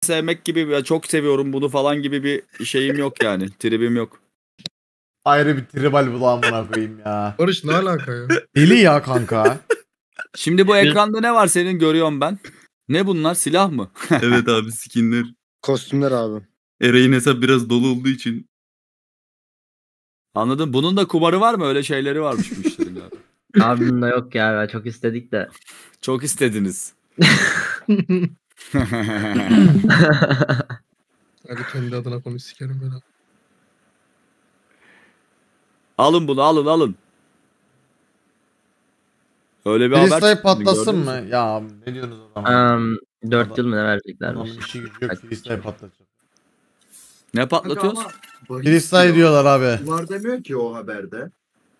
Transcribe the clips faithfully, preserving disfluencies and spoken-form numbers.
sevmek gibi ya çok seviyorum bunu falan gibi bir şeyim yok yani. Tribim yok. Ayrı bir tribal bu da amına koyayım ya. Barış ne alaka ya? Deli ya kanka. Şimdi bu ekranda ne var senin görüyorum ben. Ne bunlar silah mı? Evet abi skinler. Kostümler abi. Eray'ın hesap biraz dolu olduğu için. Anladım. Bunun da kumarı var mı? Öyle şeyleri varmış bu işlerin galiba. Abi bunda yok ya. Çok istedik de. Çok istediniz. Hadi kendi adına konuş sikerim ben. Alın bunu alın alın. Öyle bir haber Freestyle çıktı, patlasın gördünüz mı? Ya ne diyorsunuz o zaman? Um, dört yıl mı ne vereceklermiş? Adamın işi gücü yok, freestyle patlatacak. Ne patlatıyoruz? Freestyle diyorlar abi. Var demiyor ki o haberde.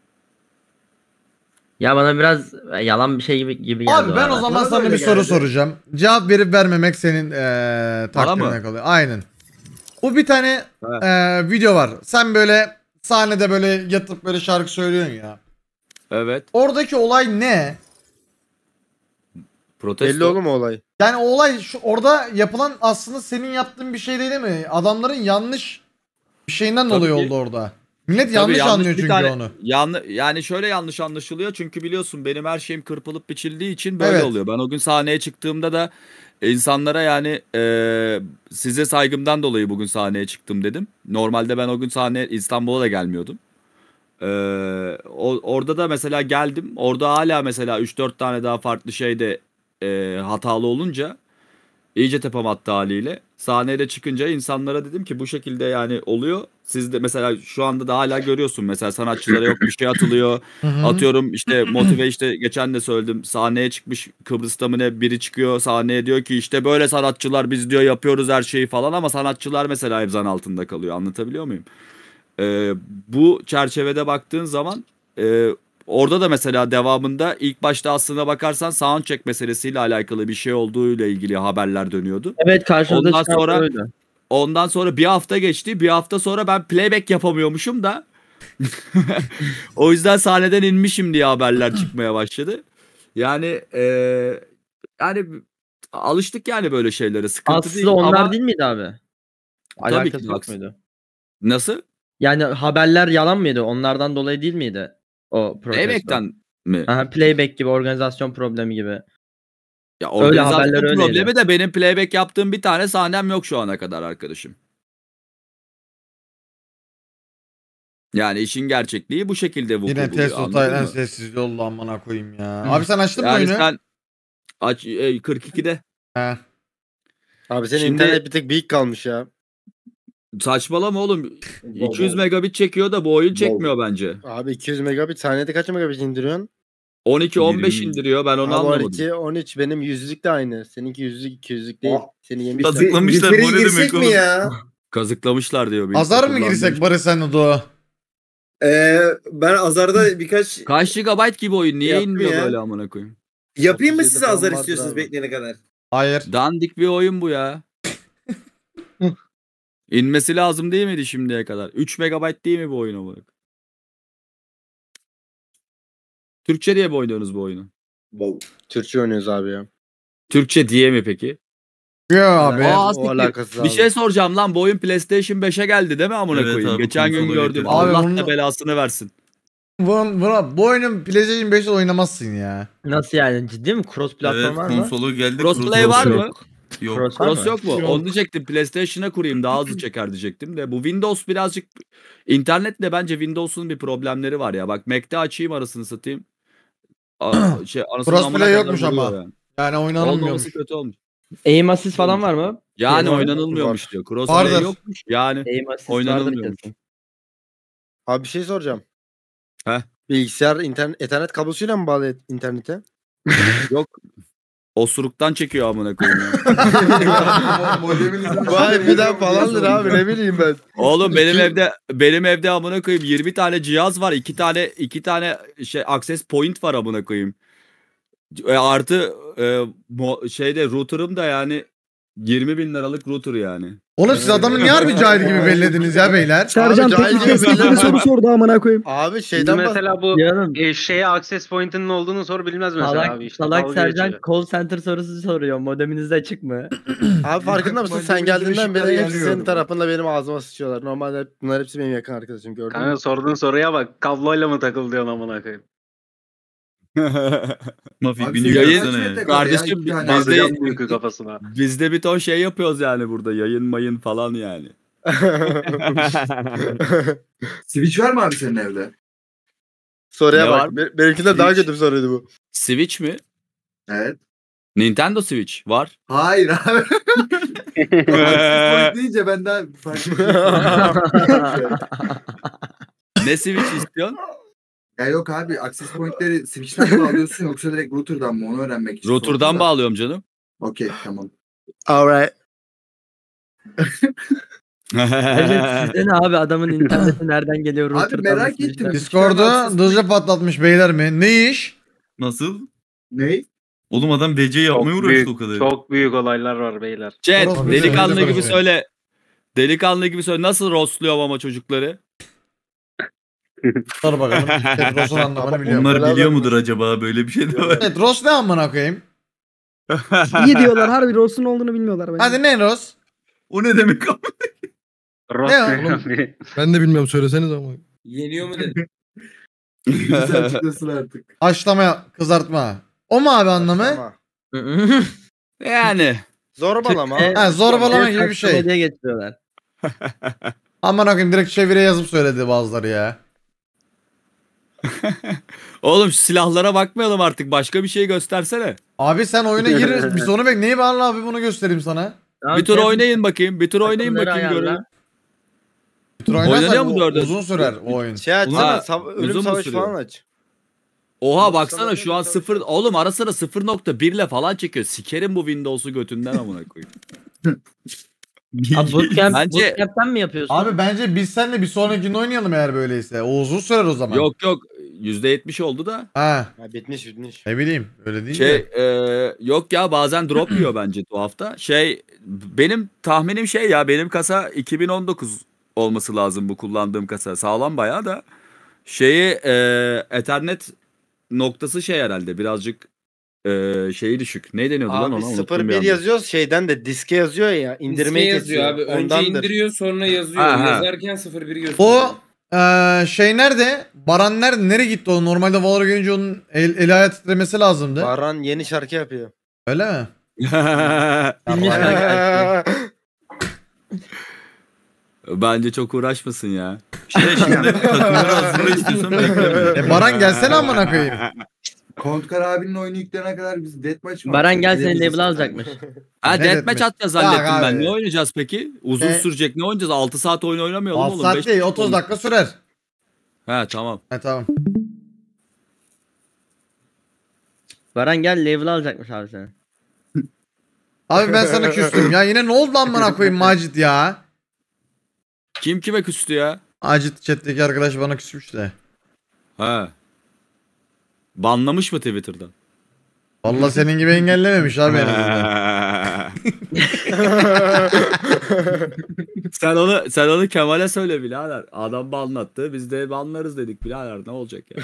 Ya bana biraz yalan bir şey gibi, gibi geldi. Abi ben o zaman Bana da sana öyle bir soru geldi. soracağım. Cevap verip vermemek senin eee takdirine mı? kalıyor. Aynen. Bu bir tane Evet. eee, video var. Sen böyle sahnede böyle yatıp böyle şarkı söylüyorsun ya. Evet. Oradaki olay ne? Protesto. Belli oğlum o olay. Yani o olay şu orada yapılan aslında senin yaptığın bir şey değil mi? Adamların yanlış bir şeyinden Tabii dolayı ki. oldu orada. Millet Tabii yanlış, yanlış anlıyor bir çünkü tane- onu. Yanlı, yani şöyle yanlış anlaşılıyor çünkü biliyorsun benim her şeyim kırpılıp biçildiği için böyle Evet. oluyor. Ben o gün sahneye çıktığımda da insanlara yani eee, size saygımdan dolayı bugün sahneye çıktım dedim. Normalde ben o gün sahneye İstanbul'a da gelmiyordum. Eee, o, orada da mesela geldim. Orada hala mesela üç dört tane daha farklı şeyde eee, hatalı olunca iyice tepem attı haliyle. Sahneye de çıkınca insanlara dedim ki bu şekilde yani oluyor. Siz de mesela şu anda da hala görüyorsun mesela sanatçılara yok bir şey atılıyor. Hı hı. Atıyorum işte motive işte geçen de söyledim sahneye çıkmış Kıbrıs'ta mı ne biri çıkıyor sahneye diyor ki işte böyle sanatçılar biz diyor yapıyoruz her şeyi falan ama sanatçılar mesela hep zan altında kalıyor, anlatabiliyor muyum? Ee, bu çerçevede baktığın zaman e, orada da mesela devamında ilk başta aslına bakarsan soundcheck meselesiyle alakalı bir şey olduğuyla ilgili haberler dönüyordu. Evet karşımıza Ondan çıkan sonra- oydu. Ondan sonra bir hafta geçti. Bir hafta sonra ben playback yapamıyormuşum da. O yüzden sahneden inmişim diye haberler çıkmaya başladı. Yani e, yani alıştık yani böyle şeylere. Sıkıntı Aslında değil. onlar Ama değil miydi abi? Tabii Alakası ki yok haksız. muydu? nasıl? Yani haberler yalan mıydı? Onlardan dolayı değil miydi? O protesto. Playback'ten mi? Aha, playback gibi, organizasyon problemi gibi. Ya Öyle organizasyon haberler öyleydi. problemi de benim playback yaptığım bir tane sahnem yok şu ana kadar arkadaşım. Yani işin gerçekliği bu şekilde vuku Yine buluyor. Testo anladın Taylan mı? sessiz yolla amına koyayım ya. Abi sen açtın mı Yani oyunu? sen aç e, kırk ikide. He. Abi senin Şimdi- internet bir tek büyük kalmış ya. Saçmalama oğlum. Bol iki yüz bol. megabit çekiyor da bu oyun Bol çekmiyor bol. bence. Abi iki yüz megabit saniyede kaç megabit indiriyorsun? on iki on beş yirmi. indiriyor ben onu Abi anlamadım. on iki on üç benim yüzlük de aynı. Seninki yüzlük iki yüzlük değil. Aa, Seni yemişler. Kazık- Tıklamışlar, Bir bu ne demek girsek mi oğlum? ya? Kazıklamışlar diyor. birisi, Azar mı kullandığı girsek için. Barış sen Udo? Ee, ben Azar'da birkaç Kaç gigabayt gibi oyun niye Yaptım inmiyor ya. böyle amına koyayım? yapayım mı otuz yedi size falan Azar vardır istiyorsunuz abi. bekleyene kadar? Hayır. Dandik bir oyun bu ya. İnmesi lazım değil miydi şimdiye kadar? üç megabayt değil mi bu oyun olarak? Türkçe diye mi oynuyorsunuz bu oyunu? Bol. Türkçe oynuyoruz abi ya. Türkçe diye mi peki? Ya abi. Aa, o siktir. alakasız Bir abi. şey soracağım lan bu oyun PlayStation beşe geldi değil mi amına Evet koyayım? abi, Geçen gün konsola gördüm. getirdi. Abi Allah bunu- da belasını versin. Bu, bu, bu oyunu PlayStation beşte oynamazsın ya. Nasıl yani? Ciddi mi? Cross platform Evet var mı? konsolu geldi. Crossplay var mı? Yok. Yok. Cross var Cross mı? yok mu? Yok. Onu diyecektim. PlayStation'a kurayım daha hızlı çeker diyecektim de. Bu Windows birazcık internetle bence Windows'un bir problemleri var ya. Bak Mac'te açayım arasını satayım. A- şey, anasını Crossplay amına kadar yokmuş vuruyor ama. Yani. Yani oynanılmıyormuş. Olmaması kötü olmuş. Aim assist falan var mı? Yani Yeni oyun oynanılmıyormuş var. diyor. Crossplay Vardır. yokmuş. Yani Aim assist vardır Oynanılmıyormuş. kesin. Abi bir şey soracağım. Heh. Bilgisayar internet, ethernet kablosuyla mı bağlı et- internete? yok. Osuruktan çekiyor amına koyayım ya. Vay bir daha falandır abi ne bileyim ben. Oğlum benim evde benim evde amına koyayım yirmi tane cihaz var. iki tane iki tane şey access point var amına koyayım. E, artı e, mo- şeyde router'ım da yani yirmi bin liralık router yani. Oğlum siz adamı niye harbi cahil gibi bellediniz ya beyler? Sercan cahil teknik gibi destekli belli. soru sordu amına koyayım. Abi Şimdi şeyden bak. mesela bu Canım. e, şeye access point'inin olduğunu sor bilmez mesela Salak, abi. İşte salak dalga Sercan geçiyor. call center sorusu soruyor. Modeminiz açık mı? Abi farkında mısın? Sen Modemimizin geldiğinden beri ışıkları hepsi yanıyor. senin tarafında benim ağzıma sıçıyorlar. Normalde bunlar hepsi benim yakın arkadaşım gördün mü? Kanka sorduğun soruya bak. Kabloyla mı takıl diyorsun amına koyayım. Mafik Abi bir senin yayın- kaç yayın metre ya. kare ya? Kardeşim, İki tane biz de- adam. Basacağım uyku kafasına. Biz de bir ton şey yapıyoruz yani burada. Yayın mayın falan yani. Switch var mı abi senin evde? Soruya Ne bak. var? Be- benimkinden daha Hiç. kötü bir soruydu bu. Switch mi? Evet. Nintendo Switch var. Hayır abi. Access point deyince ben daha farklı bir şey sandım. Ne Switch istiyorsun? Ya yok abi access pointleri Switch'ten mi alıyorsun yoksa direkt router'dan mı onu öğrenmek için. Router'dan sordum da. bağlıyorum canım. Okey tamam. Alright. Evet size ne abi adamın interneti nereden geliyor? Abi router'dan merak nasıl ettim. işler? Discord'u hızlıca patlatmış beyler mi? Ne iş? Nasıl? Ne? Oğlum adam D C yapmaya Çok uğraştı büyük, o kadar. çok büyük olaylar var beyler. Chat Orası delikanlı öyle gibi konuşuyor. söyle. Delikanlı gibi söyle. Nasıl rostluyorum ama çocukları? Sor bakalım. Petros'un anlamını biliyorum. Onlar Beraber biliyor mi? mudur acaba? Böyle bir şey de var. Petros ne amına koyayım? İyi diyorlar harbi Ross'un olduğunu bilmiyorlar bence. Hadi ne Ros? O ne demek abi? Rost Ne ne oğlum? abi? Ben de bilmiyorum söyleseniz ama. Yeniyor mu dedi. Güzel açıklasın artık. Haşlama, kızartma. O mu abi anlamı? Ama Yani. Zorbalama. Türkçe- Ha, zorbalama Türkçe gibi bir şey. hastalığı diye getiriyorlar. Aman akıyım direkt çevire yazıp söyledi bazıları ya. Oğlum şu silahlara bakmayalım artık. Başka bir şey göstersene. Abi sen oyuna gir. Bir sonu bek. Neyi bağlı abi bunu göstereyim sana. Tamam, Bir tur sen oynayın bakayım. Bir tur oynayın takımları bakayım ayarla. görelim. Bir tur Oynanıyor oynarsak mu o- dördü? uzun sürer o oyun. Şey açsana. Ha, sav- uzun ölüm mu savaşı sürüyor? falan aç. Oha baksana şu an sıfır. Oğlum ara sıra sıfır nokta bir ile falan çekiyor. Sikerim bu Windows'u götünden amına koyayım. Abi bootcamp, Bence- bootcamp'ten mi yapıyorsun? Abi bence biz seninle bir sonrakinde oynayalım eğer böyleyse. O uzun sürer o zaman. Yok yok. yüzde yetmiş oldu da. Ha, Ha, bitmiş bitmiş. ne bileyim öyle değil Şey mi? e, yok ya bazen drop yiyor bence tuhafta. Şey benim tahminim şey ya benim kasa iki bin on dokuz olması lazım bu kullandığım kasa. Sağlam bayağı da. Şeyi e, Ethernet noktası şey herhalde birazcık e, şeyi düşük. Ne deniyordu lan Abi ona? Unuttum sıfır bir bir anda. yazıyoruz şeyden de diske yazıyor ya. İndirmeyi İndirmeyi yazıyor kesiyor. abi. Önce Ondandır. indiriyor sonra yazıyor. Ha, ha. Yazarken sıfır biri gösteriyor. O eee, şey nerede? Baran nerede? Nereye gitti o? Normalde Valor'a gelince onun el, el ayağı titremesi lazımdı. Baran yeni şarkı yapıyor. Öyle mi? Bence çok uğraşmasın ya. Şey şimdi takımları hazırla istiyorsan bekleme. E Baran gelsene amına koyayım. Kontkar abinin oyunu yükleyene kadar biz deathmatch mı? Baran gel yapacağız? seni Bilemeyiz label zaten. alacakmış. Ha Ne deathmatch deathmatch? atacağız zannettim Ya ben. abi. Ne oynayacağız peki? Uzun E- sürecek ne oynayacağız? altı saat oyun oynamayalım altı oğlum. saat beş değil buçuk otuz oğlum. dakika sürer. He tamam. He tamam. Baran gel level alacakmış abi seni. Abi ben sana küstüm ya. Yine ne oldu lan bana koyayım Macit ya? Kim kime küstü ya? Macit chat'teki arkadaş bana küsmüş de. He. Banlamış mı Twitter'dan? Vallahi senin gibi engellememiş abi en azından. sen onu sen onu Kemal'e söyle birader. Adam banlattı. Biz de banlarız dedik birader. Ne olacak ya?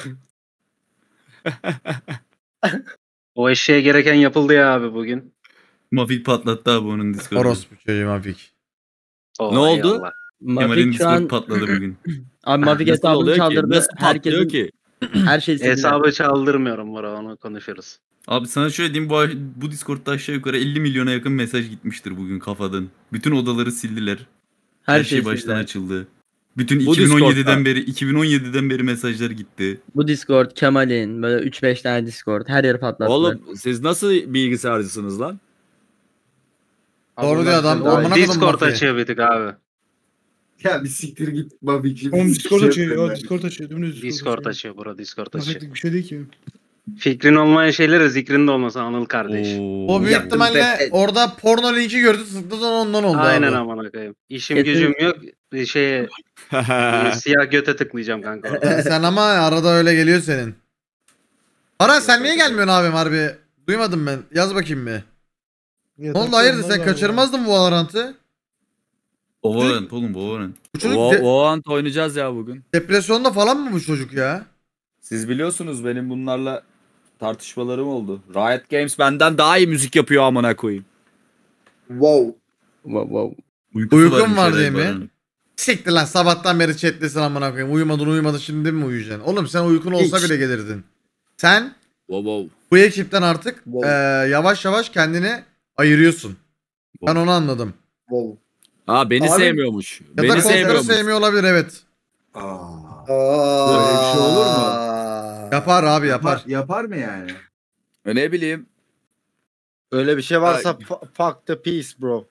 O eşeğe gereken yapıldı ya abi bugün. Mafik patlattı abi onun Discord'u. Orospu çocuğum Afik. Oh, Ne oldu? eyvallah. Kemal'in Mafik şu Discord an patladı bugün. abi Mafik Nasıl hesabını oluyor ki? çaldırdı. Nasıl patlıyor Herkesin ki? her şeyi sildiler. Hesabı çaldırmıyorum bura onu konuşuruz. Abi sana şöyle diyeyim bu, bu Discord'da aşağı yukarı elli milyona yakın mesaj gitmiştir bugün kafadan. Bütün odaları sildiler. Her, Her şey şeyi baştan sildiler. açıldı. Bütün Bu iki bin on yediden Discord'da. beri iki bin on yediden beri mesajlar gitti. Bu Discord, Kemal'in böyle üç beş tane Discord her yeri patlattılar. Oğlum siz nasıl bilgisayarcısınız lan? Doğru diyor adam. Daha iyi. Amına kodum Discord mafya. açıyor bir tık abi. Ya bir siktir git Mafik. Oğlum Discord Şey açıyor yapıyorum ya. ben. Discord açıyor. Dümdüz Discord, Discord açıyor bura Discord açıyor. Mafeklik bir şey değil ki. Fikrin olmayan şeylere zikrin de olmasa Anıl kardeş. O büyük Yaptım ihtimalle be- orada porno linki gördü sıktı sonra ondan oldu Aynen abi. amına koyayım. İşim Kesin- gücüm yok. Bir şeye e, siyah göte tıklayacağım kanka. orada. Sen ama arada öyle geliyor senin. Baran sen niye gelmiyorsun abim harbi? Duymadım ben. Yaz bakayım bir. Ne oldu hayırdır sen kaçırmazdın mı bu Valorant'ı? Valorant oğlum Valorant. Bu çocuk Vo- de- Valorant oynayacağız ya bugün. depresyonda falan mı bu çocuk ya? Siz biliyorsunuz benim bunlarla tartışmalarım oldu. Riot Games benden daha iyi müzik yapıyor amına koyayım. Wow. Wow, wow. Uykusu Uykum varmış var herhalde diye mi? Baran'ın. Siktir lan sabahtan beri chatlesin amına koyayım. Uyumadın uyumadın şimdi mi uyuyacaksın? Oğlum sen uykun olsa Hiç. bile gelirdin. Sen Wow wow. bu ekipten artık Wow. eee, yavaş yavaş kendini ayırıyorsun. Ben onu anladım. Wow. Aa beni Abi- sevmiyormuş. Ya da Beni konserı sevmiyormuş. sevmiyor olabilir evet. Aa. Böyle bir şey olur mu? Yapar abi yapar. Yapar mı yani? E ne bileyim. Öyle bir şey varsa fu- fuck the peace bro.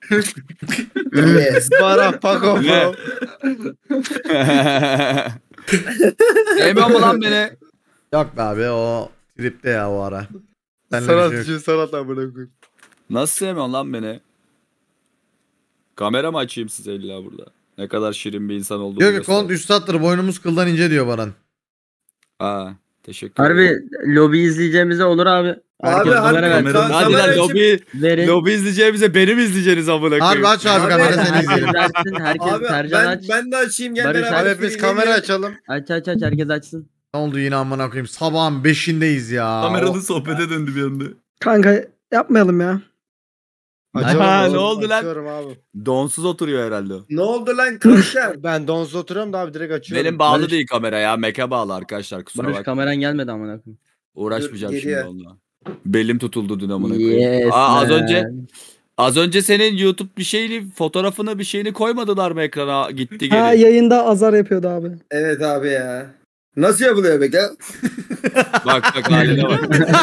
Yes. Bara fuck off bro. Sevmiyor mu lan beni? Yok be abi o tripte ya o ara. Senle bir Sanat şey yok. için sanat amına koyayım. Nasıl sevmiyorsun lan beni? Kamera mı açayım size illa burada? Ne kadar şirin bir insan olduğumu Diyor ki göstereyim. kont üstattır boynumuz kıldan ince diyor Baran. Aa teşekkür Harbi ederim. lobi izleyeceğimize olur abi. Herkes Abi kamera harbi versin. ka- Hadi kamera lan açıp- lobi, Verin. lobi izleyeceğimize beni mi izleyeceksiniz amına koyayım? Harbi aç abi Abi- kamera seni Herkes izleyelim. açsın. Herkes Abi Tercan ben, aç. ben de açayım gel Barış beraber. abi, Abi biz film kamera izleyelim. açalım. Aç aç aç herkes açsın. Ne oldu yine amına koyayım sabahın beşindeyiz ya. Kameralı sohbete döndü bir anda. Kanka yapmayalım ya. Açalım Ha, oğlum, ne oldu lan? açıyorum abi. Donsuz oturuyor herhalde o. Ne oldu lan kanka? Ben donsuz oturuyorum da abi direkt açıyorum. Benim bağlı Barış- değil kamera ya. Mac'e bağlı arkadaşlar kusura Barış bakma. kameran gelmedi amına koyayım. Uğraşmayacağım Dur, şimdi geriye. onunla. Belim tutuldu dün amına koyayım. Yes Aa, az man. önce az önce senin YouTube bir şeyini fotoğrafını bir şeyini koymadılar mı ekrana gitti Ha geri. yayında azar yapıyordu abi. Evet abi ya. Nasıl yapılıyor be ya? Bak bak haline bak.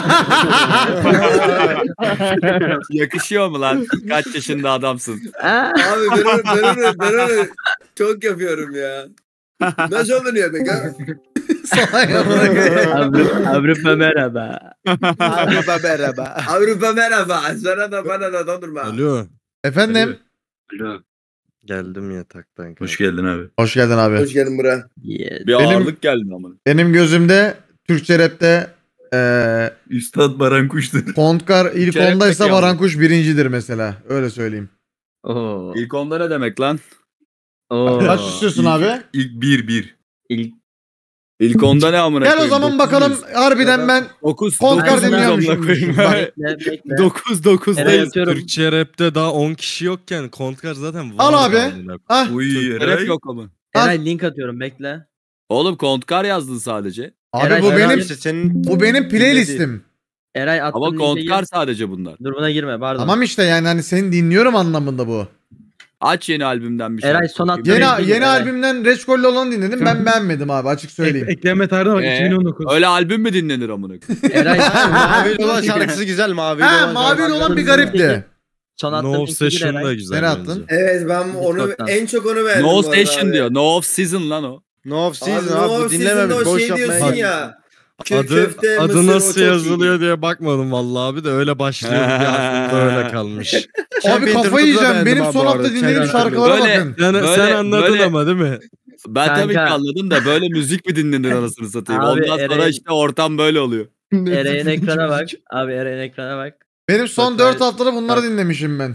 Yakışıyor mu lan? Kaç yaşında adamsın? Aa, Abi ben onu, ben onu, ben onu çok yapıyorum ya. Nasıl oluyor be ya? Salak amına koyayım. Avrupa, Avrupa merhaba. Merhaba merhaba. Avrupa merhaba. Sana da bana da dondurma. Alo. Efendim. Alo. Geldim yataktan. Hoş geldin abi. Hoş geldin abi. Hoş geldin Burak. Yes. Bir Benim- ağırlık geldi amına. Benim gözümde Türkçe rapte eee Üstad Baran Kuş'tur. Kontkar ilk Türkçe rap ondaysa peki Baran abi. Kuş birincidir mesela. Öyle söyleyeyim. Oo. İlk onda ne demek lan? Oo. Kaç istiyorsun abi? İlk bir bir. İlk İlk onda ne amına Gel o zaman bakalım harbiden ben dokuz Kontkar dokuz dinliyormuşum. bekle bekle. dokuz dokuz'dayız. Eray atıyorum. Türkçe rapte daha on kişi yokken Kontkar zaten var. Al abi. amına. Ah, Uy Rap Eray. yok ama. Eray link atıyorum bekle. Oğlum Kontkar yazdın sadece. abi Eray, bu Eray benim İşte senin bu benim playlistim. Eray attım Ama linke Kontkar gir. sadece bunlar. Dur buna girme pardon. Tamam işte yani hani seni dinliyorum anlamında bu. Aç yeni albümden bir şey. Eray, son attığın Yeni Tabii ki, yeni evet. albümden Reçkol'le olanı dinledim. Ben beğenmedim abi açık söyleyeyim. Ekleme tarihine bak Ee, iki bin on dokuz. Öyle albüm mü dinlenir amına koyayım? Eray Mavi olan şarkısı güzel mavi Ha olan. mavi şarkısı. olan bir garipti. son attığım No linke gir Obsession da Eray. güzel Nereye bence. attın? Evet ben onu Discord'dan. en çok onu beğendim. No bu arada Station abi. diyor. No Off Season lan o. No Off Abi, Season no abi bu Off dinlememiş Season'da o boş şey yapmaya diyorsun gidiyor. ya. Kö- Adı, köfte, adı mısır, o nasıl çok yazılıyor iyi. diye bakmadım vallahi abi de öyle başlıyor diye aklımda öyle kalmış. Abi Champion kafayı Turtle'ı yiyeceğim. beğendim Benim abi son bu hafta arada. dinlediğim Champion şarkılara Böyle- bakın. Sen, Böyle- sen anladın böyle- ama değil mi? Ben tabii ki Kanka. anladım da böyle müzik mi dinlenir anasını satayım. Abi, Ondan sonra Eren- işte ortam böyle oluyor. Eray'ın ekrana bak. Abi Eray'ın ekrana bak. Benim son Bak, dört ben- haftada bunları bak. dinlemişim ben.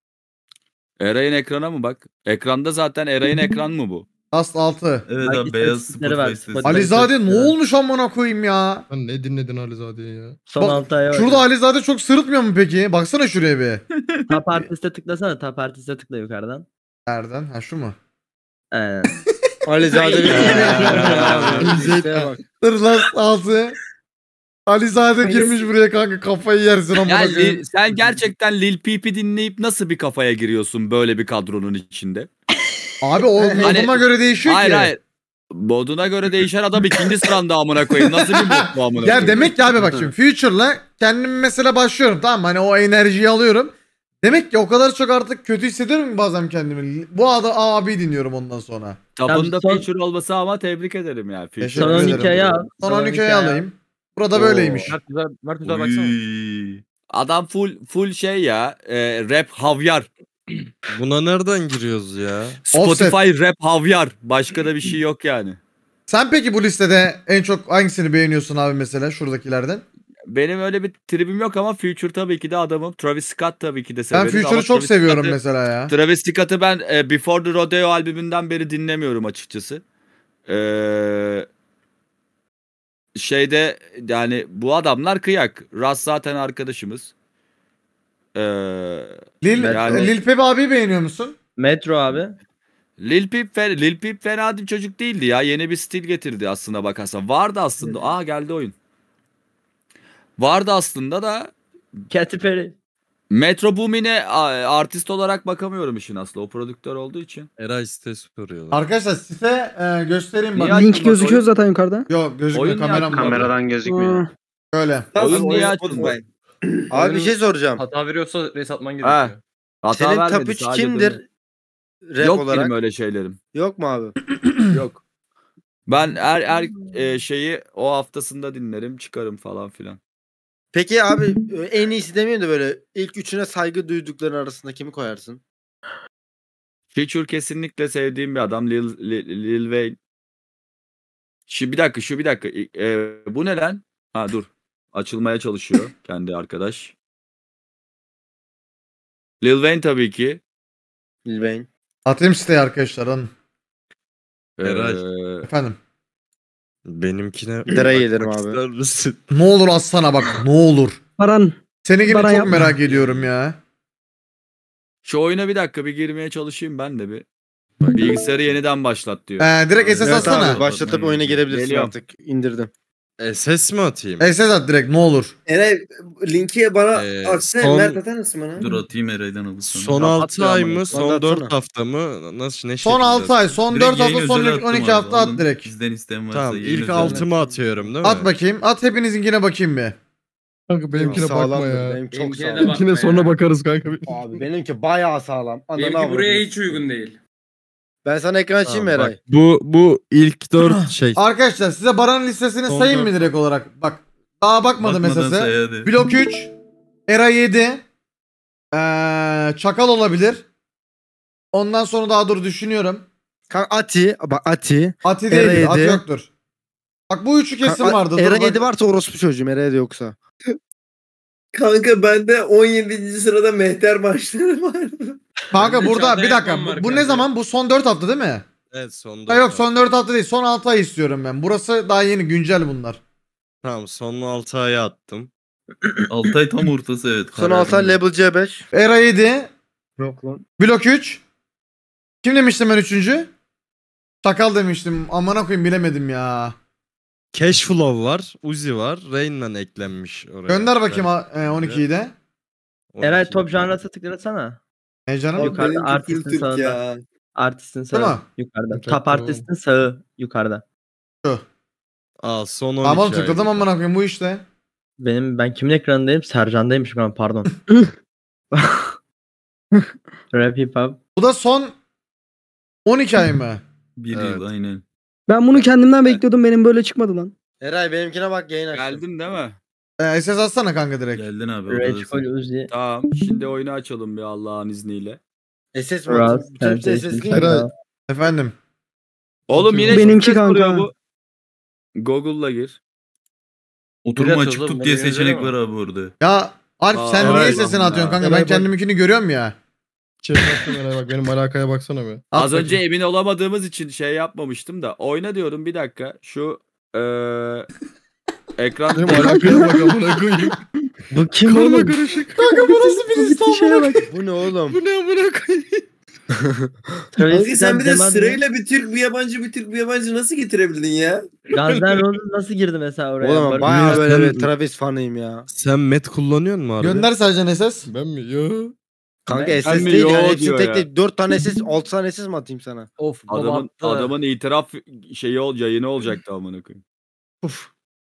Eray'ın ekrana mı bak? Ekranda zaten Eray'ın ekran mı bu? Ast altı. Evet Bak, abi beyaz istatistikleri var, Spotify sitesi. Spotify. Alizade ne Evet. olmuş amına koyayım ya? Lan ne dinledin Alizade'yi ya? Son Bak, altı aya bak. Şurada Alizade çok sırıtmıyor mu peki? Baksana şuraya bir. Top artiste tıklasana. Top artiste tıkla yukarıdan. Nereden? Ha şu mu? Aynen. Alizade bir Alizade. bak. Dur lan altı. Alizade girmiş buraya kanka kafayı yersin amına Yani koyayım. Lil- sen gerçekten Lil Peep'i dinleyip nasıl bir kafaya giriyorsun böyle bir kadronun içinde? Abi o moduma göre değişiyor Hayır ki. hayır. Moduna göre değişen adam ikinci sıranda amına koyayım. Nasıl bir mod bu amına koyayım? Ya demek ki abi bak şimdi Future'la kendim mesela başlıyorum tamam mı? Hani o enerjiyi alıyorum. Demek ki o kadar çok artık kötü hissediyorum ki bazen kendimi. Bu adam abi dinliyorum ondan sonra. Tapında Son- feature olması ama tebrik ederim ya. Feature. Teşekkür Son on ederim. iki aya al. Son on iki aya alayım. Burada böyleymiş. Uy. Adam full full şey ya. E, rap havyar. Buna nereden giriyoruz ya? Spotify rap havyar. Başka da bir şey yok yani. Sen peki bu listede en çok hangisini beğeniyorsun abi mesela şuradakilerden? benim öyle bir tribim yok ama Future tabii ki de adamım. Travis Scott tabii ki de Ben severiz. Future'ı ama çok Travis seviyorum Scott'ı- mesela ya. Travis Scott'ı ben e, Before the Rodeo albümünden beri dinlemiyorum açıkçası. Eee şeyde yani bu adamlar kıyak. Raz zaten arkadaşımız. Eee Lil, yani- Lil Peep abi beğeniyor musun? Metro abi. Lil Peep, fe- Lil Peep fena bir çocuk değildi ya. Yeni bir stil getirdi aslında bakarsan. Vardı aslında. Aa geldi oyun. Vardı aslında da Katy Perry. Metro Boomin'e a- artist olarak bakamıyorum işin aslı. O prodüktör olduğu için. Eray site soruyorlar. Arkadaşlar size e, göstereyim bak. Niye Link açtın bak gözüküyor oyun? zaten yukarıda. Yok gözükmüyor Oyun niye kameram var. Kameradan gözükmüyor. Aa, Böyle. Oyun niye açtın? Abi bir şey soracağım. Hata veriyorsa resatman Ha. gerekiyor. Hata Senin vermedi, top üç sadece kimdir? dönüyor. Rap Yok olarak. benim öyle şeylerim. Yok mu abi? Yok. Ben her her e, şeyi o haftasında dinlerim, çıkarım falan filan. Peki abi en iyisi demeyeyim de böyle ilk üçüne saygı duydukların arasında kimi koyarsın? Future kesinlikle sevdiğim bir adam. Lil, Lil, Lil Wayne. Şu bir dakika, şu bir dakika. E, bu ne lan? Ha dur. Açılmaya çalışıyor kendi arkadaş. Lil Wayne tabii ki. Lil Wayne. Atayım siteye arkadaşlar. alın. Eray. Ee, Efendim. Benimkine Liraya gelirim bakmak abi. ister misin? Ne olur atsana bak. Ne olur. Baran. Seninkini Bana çok yapma. merak ediyorum ya. şu oyuna bir dakika bir girmeye çalışayım ben de bir. Bilgisayarı yeniden başlat diyor. Ee, direkt S S Evet atsana. abi başlatıp oyuna girebilirsin Geliyorum. artık. İndirdim. S S mi atayım? S S at direkt ne olur. Eray linki bana Ee, atsana. son- Mert atar mısın bana? Dur atayım Eray'dan alırsana. Son Ya, altı atıyor ay amına. mı? Son Bana dört atsana. hafta mı? Nasıl ne Son şekilde? altı ay, son Direkt dört hafta, yayın son özel on iki attım hafta abi, at alın. direkt. Bizden isteyen varsa Tamam yayın ilk özel altımı atıyorum değil mi? At bakayım. At hepinizinkine bakayım bir. Kanka benimkine bakma Sağlamdır, ya. Benim çok Benimkine de sağlam. bak. Benimkine sonra bakarız kanka. Abi benimki bayağı sağlam. Ananı Benimki avradım. buraya hiç uygun değil. Ben sana ekran açayım mı Tamam, Eray? bak, bu bu ilk dört şey. Arkadaşlar size Baran listesini Son sayayım mı dört- direkt olarak? Bak. Daha bakmadım Bakmadan S S'e. say hadi. Blok üç. Era yedi. Ee, Çakal olabilir. Ondan sonra daha dur düşünüyorum. Kanka Ati. Bak Ati. Ati Era değil. Ati yedi. yoktur. Bak bu üçü kesin Kanka, vardı. Dur, Era bak. yedi varsa orospu çocuğum. Era yedi yoksa. Kanka bende on yedinci sırada Mehter başları vardı. Kanka Bende burada Çağatay bir dakika. Akman var Bu, bu ne kanka. zaman? Bu son dört hafta değil mi? Evet son dört Ha yok hafta. son dört hafta değil. Son altı ay istiyorum ben. Burası daha yeni güncel bunlar. Tamam son altı aya attım. Altay tam ortası evet. Son altı ay kararında. Label C beş. Era yedi. Yok lan. Blok üç. Kim demiştim ben üçüncü? Çakal demiştim. Amına koyayım bilemedim ya. Cashflow var, Uzi var, Rain'den eklenmiş oraya. Gönder bakayım ha- e, on ikiyi de. Eray on iki. top janrası tıklasana. Ne canım? Yok. Yukarıda, Benimki artistin full Türk sağında. ya. Artistin Değil mi? sağı. Yukarıda. Evet, Top tamam. artistin sağı. Yukarıda. Aa son on iki Tamam ay. tıkladım amına koyayım bu işte. Benim ben kimin ekranındayım? Sercan'daymışım ben pardon. Rap hip hop. Bu da son on iki ay mı? Bir Evet. yıl aynen. Ben bunu kendimden bekliyordum. Benim böyle çıkmadı lan. Eray benimkine bak yayın açtım. Geldin değil mi? E, S S atsana kanka direkt. Geldin abi. Rage odadasın. Call Uzi. Tamam. Şimdi oyunu açalım bir Allah'ın izniyle. S S mi Raz. atayım? Bütün hepsi S S değil mi? Eray. Efendim. Oğlum yine Benimki şifre soruyor kanka. bu. Google'la gir. Oturma Biraz açık oğlum, tut diye beni seçenek gönderiyor var abi orada. Ya Alp Aa, sen evet. niye sesini atıyorsun kanka? Ben Eray bak. kendiminkini görüyorum ya. Chat attım Eray bak benim alakaya baksana bir. At Az önce bakayım. emin olamadığımız için şey yapmamıştım da. Oyna diyorum bir dakika. Şu eee ekran Benim alakaya bak amına koyayım. Bu kim oğlum? Kanka bu nasıl bir liste Bir şeye bak. Bu ne oğlum? Bu ne amına koyayım? Kanka sen bir de Demem mi? sırayla bir Türk bir yabancı bir Türk bir yabancı nasıl getirebildin ya? Guns N' Roses nasıl girdi mesela oraya? Oğlum Barış- bayağı Ya böyle sen- bir Travis fanıyım ya. Sen Met kullanıyor musun abi? Gönder Sercan S S. Ben mi? Yo. Kanka Ben- S Ben S mi? değil Yo yani. Hepsini diyor tek ya. tek dört tane S S, altı tane S S mi atayım sana? Of adamın baba attı. adamın itiraf şeyi ol yayını olacaktı amına koyayım. Uf.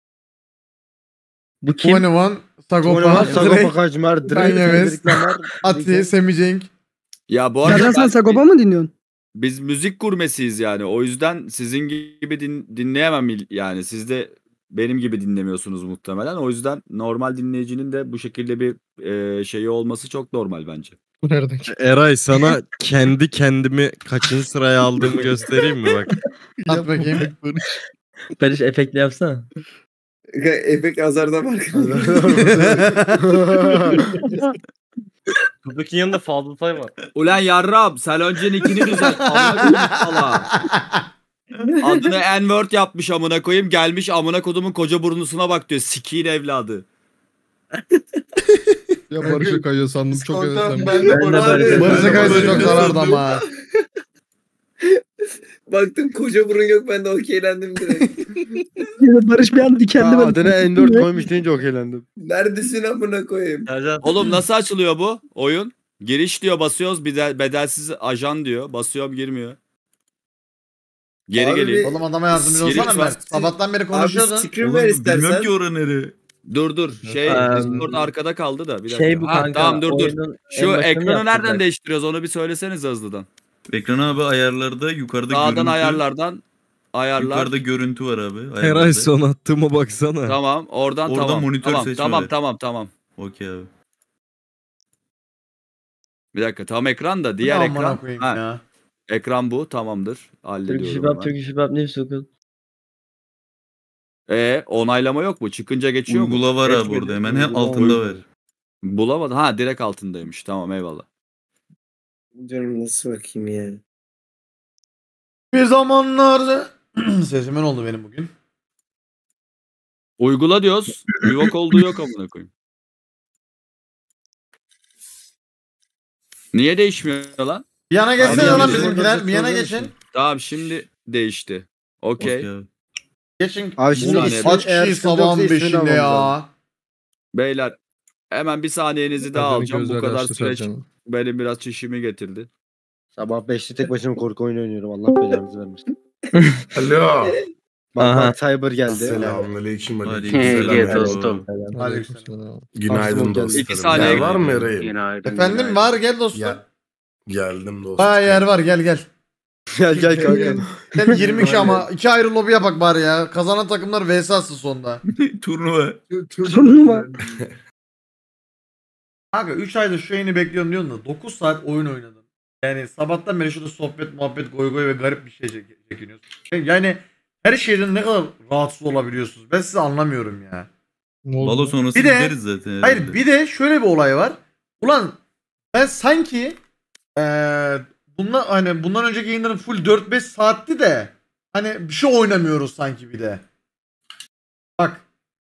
Bu kim? yirmi bir, Sagopa, Sagopa, Sagopa Drake, Kajmer, Kanye West, Drake, Ati, Semi Cenk. Ya bu Sercan arada sen ben- Sagopa mı dinliyorsun? biz müzik gurmesiyiz yani. O yüzden sizin gibi din- dinleyemem il- yani. Siz de benim gibi dinlemiyorsunuz muhtemelen. O yüzden normal dinleyicinin de bu şekilde bir e, şeyi olması çok normal bence. Bu nereden çıktı? Eray sana kendi kendimi kaçıncı sıraya aldığımı göstereyim mi bak. At bakayım. Barış efektli yapsana. Efekt azarda var. Buradaki yanında fazla say var. Ulan yarrab sen önce nickini düzelt. Amına koyayım sala. Adını N-word yapmış amına koyayım. Gelmiş amına kodumun koca burnusuna bak diyor. Sikiğin evladı. Ya Barış'a kayıyor sandım çok Spontan özledim. ben de Barış'a Barış'a kaydı çok zarardı ama. Baktım koca burun yok ben de okeylendim direkt. Barış bir an dikenli Aa, ben. adına N dört koymuş deyince çok eğlendim. Neredesin amına koyayım? Sercan. Oğlum nasıl açılıyor bu oyun? Giriş diyor basıyoruz bedel, bedelsiz ajan diyor. Basıyorum girmiyor. Geri Abi geleyim. bir- Oğlum adama yardımcı Geri olsana var. Mert. Sabahtan beri Abi konuşuyordun. screen Oğlum, ver bilmiyorum istersen. ki ora nere. Dur dur. Şey Eee, Discord arkada kaldı da. Bir dakika. Şey bu Ha, kanka. tamam dur dur. oyunun en Şu başını ekranı nereden yaptıracak. değiştiriyoruz onu bir söyleseniz hızlıdan. Ekran abi ayarlarda yukarıda Sağdan görüntü. ayarlardan ayarlar. Yukarıda görüntü var abi. Her ay ayarlarda. son attığıma baksana. Tamam oradan Oradan tamam. monitör tamam, seçme tamam var. tamam tamam. Okey abi. Bir dakika tam ekran da diğer Amına ekran. koyayım Ha, ya. ekran bu tamamdır. Türk Hallediyorum Şibap, hemen. Türk Şibap ne sokun? E onaylama yok mu? Çıkınca geçiyor mu? Uygula var abi Geçmedi. orada hemen. Hem Uygula- altında var. Bulamadım. Ha direkt altındaymış. Tamam eyvallah. Diyorum nasıl bakayım ya. Bir zamanlar sesimin oldu benim bugün. Uygula diyoruz. Yok olduğu yok amına koyayım. Niye değişmiyor lan? Bir yana geçsene Abi, lan yanlış bizimkiler. Bir yana oldu. geçin. Tamam şimdi değişti. Okey. Okey abi. Geçin. Abi şimdi saniye. ismin, Kaç eğer kişi sıkıntı sabahın yoksa ismini beşinde almamız lazım. ya. Beyler hemen bir saniyenizi daha Sercan'ın alacağım. Bu gözleri kadar açtı süreç Sercan'ın. benim biraz çişimi getirdi. Sabah beşte tek başıma korku oyunu oynuyorum. Allah belanızı vermesin. Alo. Bak Aha. bak Cyber geldi. Selamünaleyküm. Hadi Aleykümselam. iyi Merhaba. dostum. Aleykümselam. Günaydın Akşam dostlarım. İki saniye Yer var mı geliyor. Eray'ım? Günaydın. Efendim günaydın. var gel dostum. Ya, geldim dostum. Bayağı yer var gel gel. Gel gel kanka. Gel yirmi kişi ama iki ayrı lobi yapak bari ya. Kazanan takımlar V S atsın sonunda. Turnuva. Turnuva. Kanka üç aydır şu yayını bekliyorum diyorsun da dokuz saat oyun oynadım. Yani sabahtan beri şurada sohbet, muhabbet, goy goy ve garip bir şey çek- çekiniyorsun. Yani her şeyden ne kadar rahatsız olabiliyorsunuz. Ben sizi anlamıyorum ya. Ne oldu? Balo sonrası Bir de- gideriz zaten. Hayır herhalde. bir de şöyle bir olay var. Ulan ben sanki eee bundan hani bundan önceki yayınların full dört beş saatti de hani bir şey oynamıyoruz sanki bir de. Bak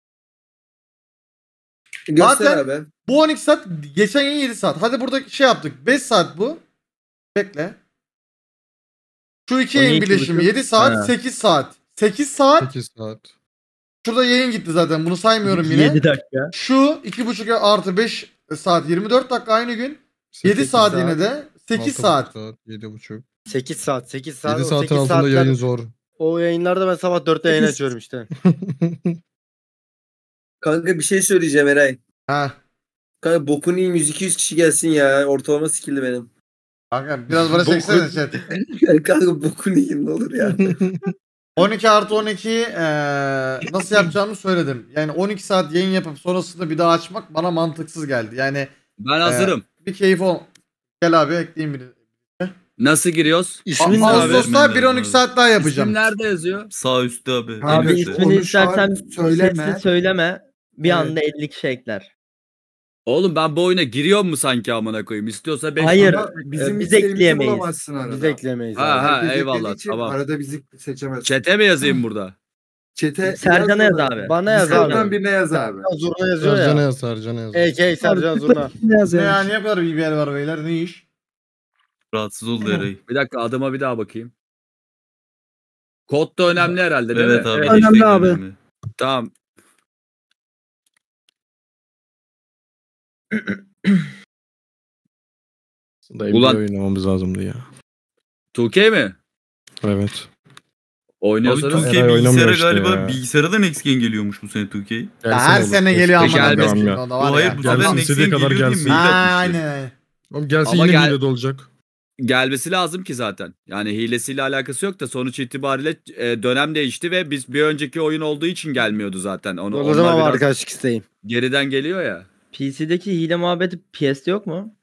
Göster Zaten- abi. bu on iki saat geçen yayın yedi saat. Hadi burada şey yaptık. beş saat bu. Bekle. Şu iki on yayın iki birleşimi buçuk. yedi saat, Ha. sekiz saat. sekiz saat. sekiz saat. Şurada yayın gitti zaten. Bunu saymıyorum yine. yedi dakika. Şu iki buçuk artı beş saat yirmi dört dakika aynı gün. yedi sekiz saat, saat, yine de sekiz altı saat. buçuk yedi buçuk. sekiz saat sekiz saat. yedi o saatin sekiz altında saatler- yayın zor. O yayınlarda ben sabah dörtte yayın sekiz açıyorum işte. Kanka bir şey söyleyeceğim Eray. Ha. Kanka bokun iyiyim yüz iki yüz kişi gelsin ya. Ortalama skill'di benim. Kanka biraz bana çeksene chat. Kanka bokun iyiyim ne olur ya. on iki artı on iki eee, nasıl yapacağımı söyledim. Yani on iki saat yayın yapıp sonrasında bir daha açmak bana mantıksız geldi. Yani Ben hazırım. bir keyif ol. Gel abi ekleyeyim bir. Nasıl giriyoruz? İsmin ne A- abi? Ağustos'ta vermen bir on iki lazım. saat daha yapacağım. İsmim nerede yazıyor? Sağ üstte abi. Abi, en Abi üstte. ismini Onu şu an istersen söyleme. sesli söyleme. Bir Evet. anda elli kişi ekler. Oğlum ben bu oyuna giriyor mu sanki amına koyayım? İstiyorsa beş Hayır. Ama bizim biz isteğimizi ekleyemeyiz. bulamazsın arada. Biz eklemeyiz Ha, abi. ha. Herkes eyvallah, eklediği için tamam. Arada bizi seçemezsin. Chat'e mi yazayım burada? Çete Sercan'a yaz abi. Bana yaz Discord'dan abi. birine yaz abi. Zurna yazıyor Sercan'a ya. yaz Sercan'a yaz. A K Sercan Zurna. Ne yaz Ne yani? ya niye bu kadar B B L var beyler ne iş? Rahatsız oldu Eray. Bir dakika adıma bir daha bakayım. Kod da önemli herhalde değil Evet mi? abi. Evet. hashtag Önemli abi. önemli. Tamam. Dayı Ulan- bir oynamamız lazımdı ya. iki K mi? Evet. Abi Oynuyorsanız. iki K Eray oynamıyor bilgisayara işte galiba ya. bilgisayara da next gen geliyormuş bu sene iki K. Ya Gelsene her oğlum, sene keşke. geliyor ama Gelmesin. gelmesin. Gelmiyor. O da var Bu hayır ya. bu Gelsin, sefer next istediği gen kadar geliyor diye gelsin. mail Ha, atmıştı. aynen. Oğlum gelse Ama yine gel- hile de olacak. Gelmesi lazım ki zaten. Yani hilesiyle alakası yok da sonuç itibariyle e, dönem değişti ve biz bir önceki oyun olduğu için gelmiyordu zaten. Onu, O onlar zaman biraz arkadaşlık isteğim. geriden geliyor ya. P C'deki hile muhabbeti P S'te yok mu?